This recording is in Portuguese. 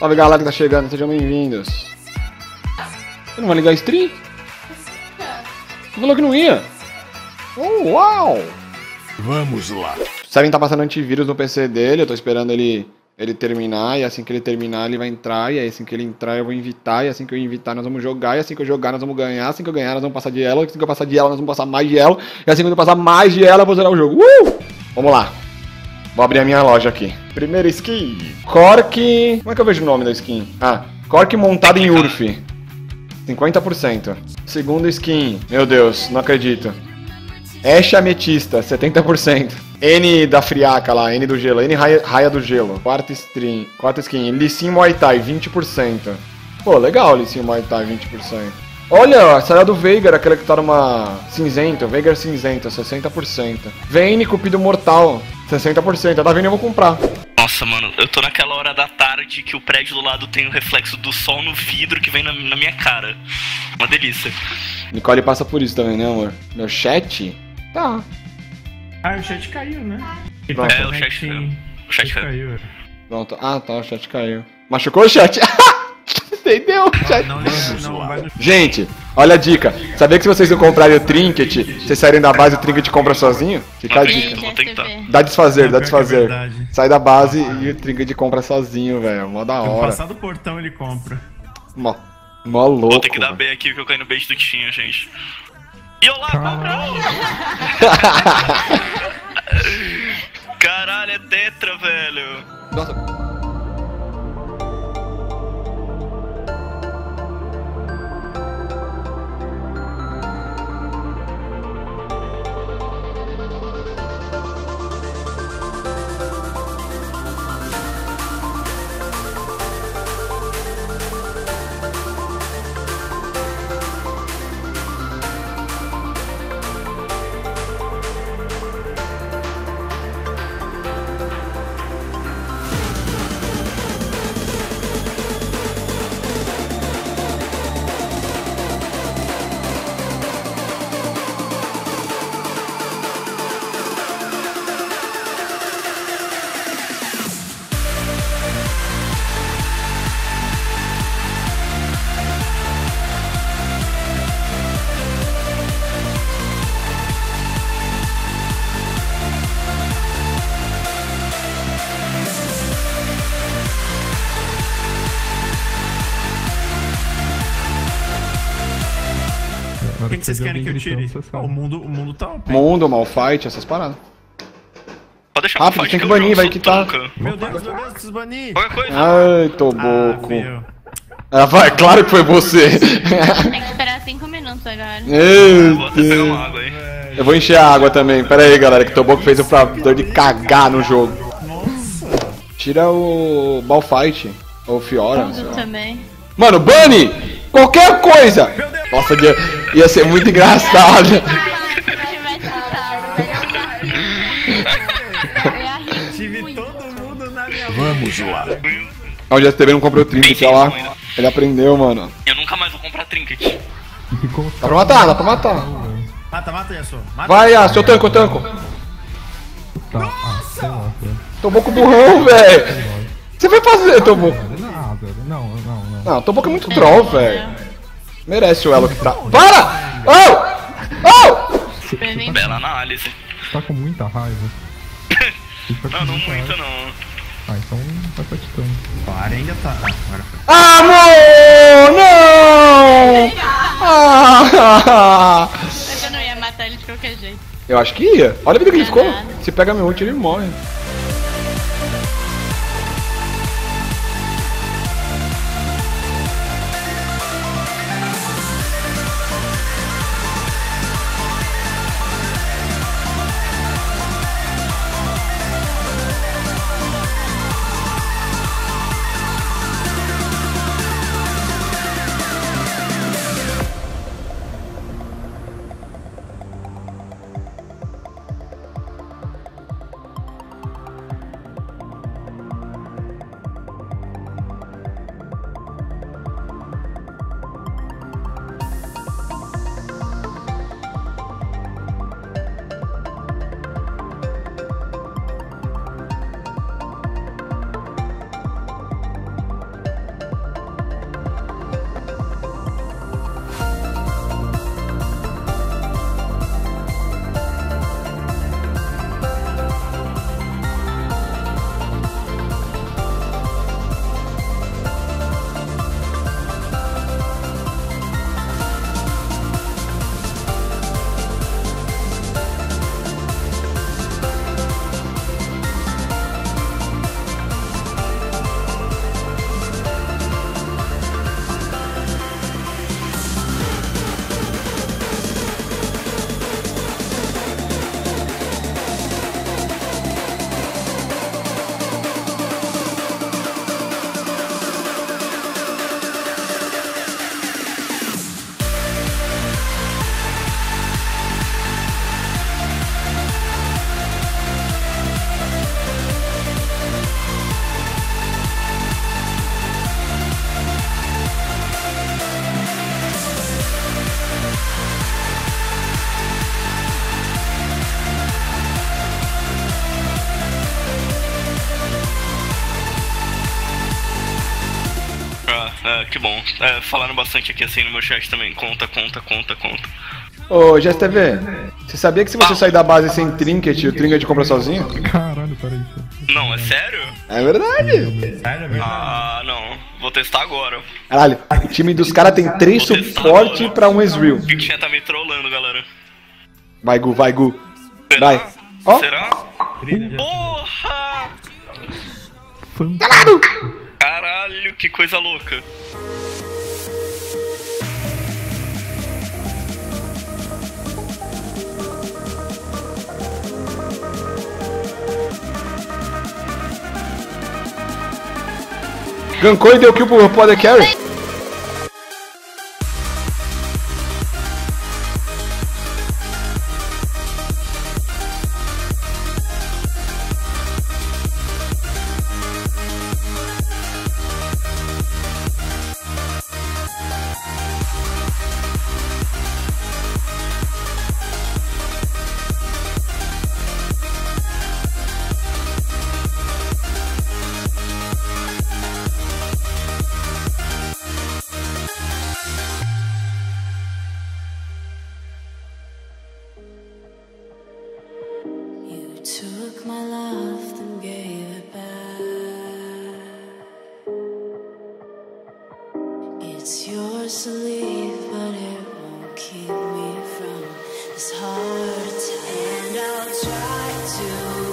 Salve galera que tá chegando, sejam bem-vindos. Você não vai ligar a stream? Você falou que não ia. Oh, uau! Vamos lá. O Seven tá passando antivírus no PC dele, eu tô esperando ele terminar, e assim que ele terminar ele vai entrar, e aí assim que ele entrar eu vou invitar, e assim que eu invitar nós vamos jogar, e assim que eu jogar nós vamos ganhar, assim que eu ganhar nós vamos passar de elo, assim que eu passar de elo nós vamos passar mais de elo, e assim que eu passar mais de elo eu vou zerar o jogo. Vamos lá. Vou abrir a minha loja aqui. Primeira skin. Cork... Como é que eu vejo o nome da skin? Ah, Cork montado em Urf. 50%. Segunda skin. Meu Deus, não acredito. Ash Ametista, 70%. N da friaca lá, N do gelo. N raia do gelo. Quarta skin. Lee Sin Muay Thai, 20%. Pô, legal Lee Sin Muay Thai, 20%. Olha, saiu do Veigar, aquela que tá numa cinzenta. Veigar cinzenta, 60%. Vayne Cupido Mortal, 60%. Tá vendo? Eu vou comprar. Nossa, mano, eu tô naquela hora da tarde que o prédio do lado tem o reflexo do sol no vidro que vem na minha cara. Uma delícia. Nicole passa por isso também, né, amor? Meu chat? Tá. Ah, o chat caiu, né? Pronto. É, o chat caiu. O chat caiu. Pronto. Ah, tá, o chat caiu. Machucou o chat? Entendeu? Não, vai no... Gente, olha a dica. Sabia que se vocês não comprarem o trinket, vocês saírem da base e o trinket compra sozinho? Fica a dica. Vou tentar. Dá desfazer, dá Pior que é desfazer. verdade. Sai da base e o trinket compra sozinho, velho. Mó da No hora. passar do portão ele compra. Mó louco. Vou ter que dar velho. bem aqui que eu caí no beijo do Tinho, gente. E olá, caralho! Caralho, é tetra, velho. Nossa. O que vocês querem que eu tire? O mundo tá OP. Mundo, Malfight, essas paradas. Pode deixar Rápido, tem que banir, vai quitar. Meu Deus, preciso banir. Qualquer coisa. Ai, Toboco. fui eu. Ah, vai, claro que foi você. Tem que esperar 5 minutos agora. Vou até pegar uma água aí. Eu vou encher a água também. Pera aí, galera, que Toboco fez o favor de cagar no jogo. Nossa. Tira o Malfight. Ou Fiora. não sei Eu lá. também. Mano, bane! Qualquer coisa! Nossa, ia ser muito engraçado. Se tivesse salvo, eu ia rir Tive muito. todo mundo na minha Vamos lá. O GSTV não comprou o trinket, olha lá. Ele aprendeu, mano. Eu nunca mais vou comprar trinket. Dá pra matar, dá pra matar. Mata, Yasuo. Mata. Vai, Yasuo, eu tanco, eu tanco. Toboco burrão, velho. O que você vai fazer, Toboco? Não, Toboco é muito troll, velho. Merece o elo que tá. Para! Oh! Prevent- Bela análise. Tá com muita raiva. Não muito não. Ah, então vai pra Titã. A área ainda tá. Agora foi. Amor! Não! Ah! Mas eu não ia matar ele de qualquer jeito. Eu acho que ia. Olha a vida que ele ficou. Se pega meu ult, ele morre. Que bom. Falaram bastante aqui assim no meu chat também. Conta. Ô, GSTV, você sabia que se você sair da base sem trinket, o trinket compra sozinho? Caralho, peraí. Não, é sério? É verdade. Sério, é verdade. Ah, não. Vou testar agora. Caralho, o time dos caras tem 3 Vou testar suporte agora. pra um Ezreal. O Pictinha tá me trollando, galera. Vai, Gu, vai, Gu. Será? Vai. Ó. Será? Trilha. Porra! Fantástico. Caralho, que coisa louca. Gankou e deu kill pro Poder Carry. You took my love, then gave it back. It's yours to leave, but it won't keep me from this heart attack. And I'll try to